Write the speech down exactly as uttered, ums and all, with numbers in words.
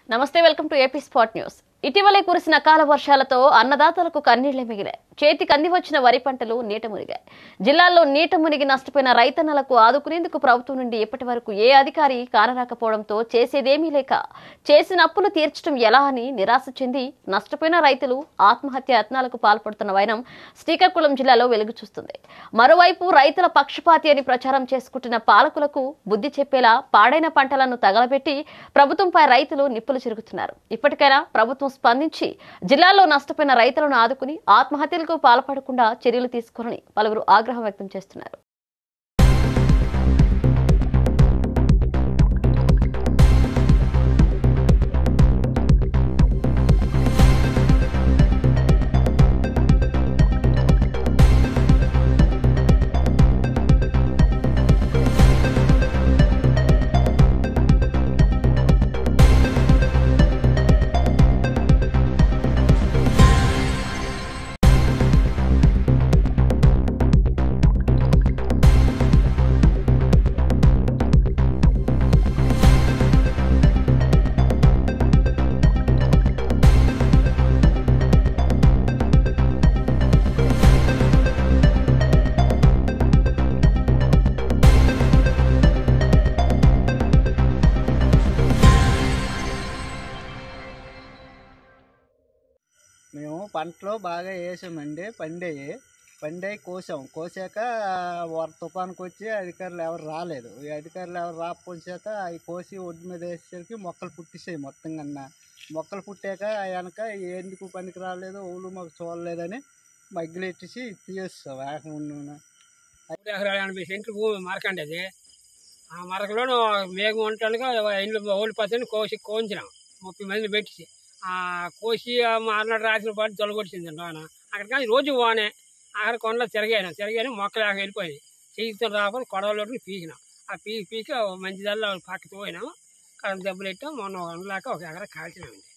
నమస్తే welcome to AP spot news. ఇటీవలే కురిసిన అకాల వర్షాలతో అన్నదాతలకు కన్నీళ్లే మిగిలాయి. చేతికి అంది వచ్చిన వరి పంటలు నీట మునిగాయి. జిల్లాలో నీట మునిగి నష్టపోయిన రైతన్నలకు ఆదుకునేందుకు ప్రభుత్వం నుండి ఇప్పటి వరకు ఏ అధికారి కానరాకపోవడంతో చేసేదేమీ లేక చేసిన అప్పులు తీర్చడం ఎలా అని నిరాశ చెంది నష్టపోయిన రైతులు ఆత్మహత్య యత్నాలకు పాల్పడుతున్న వైనం శ్రీకాకుళం జిల్లాలో వెలుగు చూస్తుంది. మరోవైపు రైతుల పక్షపాతి అని ప్రచారం చేసుకుంటున్న పాలకులకు బుద్ధి చెప్పేలా పాడైన పంటలను తగలబెట్టి ప్రభుత్వంపై రైతులు నిప్పులు చిరుగుతున్నారు. ఇప్పటికైనా ప్రభుత్వం స్పందించి జిల్లాలో నష్టపోయిన రైతులను ఆదుకుని ఆత్మహత్యలకు పాల్పడకుండా చర్యలు తీసుకోవాలని పలువురు ఆగ్రహం వ్యక్తం చేస్తున్నారు. మేము పంటలో బాగా వేసామండి. పండేవి పండేవి కోసాం. కోసాక వర తుఫానుకి వచ్చి అధికారులు ఎవరు రాలేదు. ఈ అధికారులు ఎవరు రాకపోయిన చేత అవి కోసి ఒడ్డు మీద వేసేసరికి మొక్కలు పుట్టిసాయి. మొత్తం కన్నా మొక్కలు పుట్టాక వెనక ఎందుకు పనికి రాలేదు, ఊళ్ళు మాకు చూడలేదని మగ్గులు ఎట్టేసి తీసేస్తాం. వేకుండా ఎకరాలు ఎనభై సెంట్లు భూమి మరకండి. అది ఆ మరకలోనూ మేఘం వంటలుగా ఇంట్లో ఓడి పచ్చని కోసి కోయించినాం. ముప్పై మందిని పెట్టి ఆ కోసి అన్నట్టు రాసిన పాటు తొలగొచ్చింది వాన. అక్కడ కానీ రోజు వానే అక్కడ కొండలో తిరగాను తిరగాను మొక్కలు ఆక వెళ్ళిపోయింది. చేతితో రాకుండా కొడవలోకి పీకినాం. ఆ పీకి పీకి మంచిదల్లా పక్కకి పోయినాం. కరెంట్ దెబ్బలు పెట్టాం. మొన్న వండలేక ఒక ఎకరా కాల్చినామండి.